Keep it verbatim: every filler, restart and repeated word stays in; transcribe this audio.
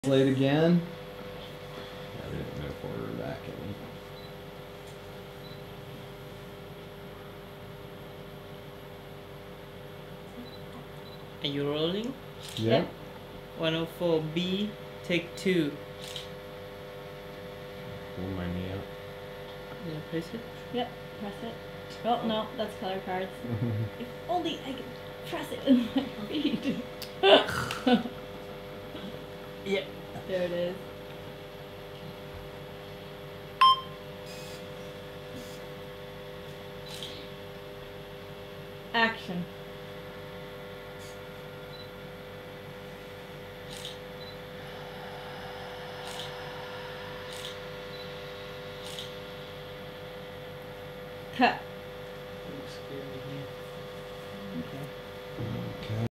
Late again. I didn't move forward back any. Are you rolling? Yeah. Yep. one oh four B, take two. Pull my knee up. Yeah, press it. Yep, press it. Oh no, that's color cards. If only I could press it in my feet. Yep. There it is. Action. Cut.